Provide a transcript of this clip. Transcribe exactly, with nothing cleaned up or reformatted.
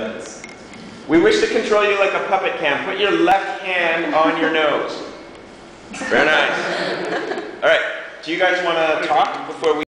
does. We wish to control you like a puppet can. Put your left hand on your nose. Very nice. All right. Do you guys want to talk before we